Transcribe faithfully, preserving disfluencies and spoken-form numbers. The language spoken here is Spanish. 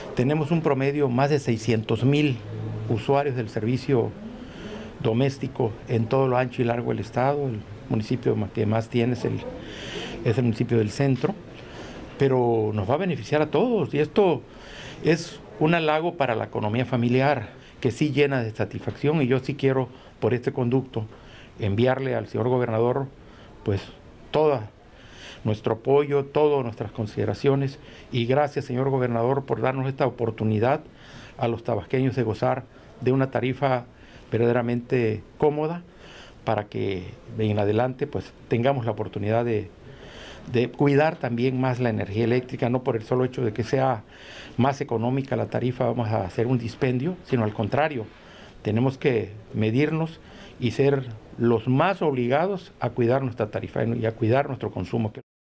Tenemos un promedio más de seiscientos mil usuarios del servicio doméstico en todo lo ancho y largo del estado. El municipio que más tiene es el, es el municipio del centro, pero nos va a beneficiar a todos, y esto es un halago para la economía familiar que sí llena de satisfacción, y yo sí quiero por este conducto enviarle al señor gobernador pues todo nuestro apoyo, todas nuestras consideraciones, y gracias, señor gobernador, por darnos esta oportunidad a los tabasqueños de gozar de una tarifa verdaderamente cómoda para que en adelante pues tengamos la oportunidad de, de cuidar también más la energía eléctrica, no por el solo hecho de que sea más económica la tarifa vamos a hacer un dispendio, sino al contrario, tenemos que medirnos y ser los más obligados a cuidar nuestra tarifa y a cuidar nuestro consumo.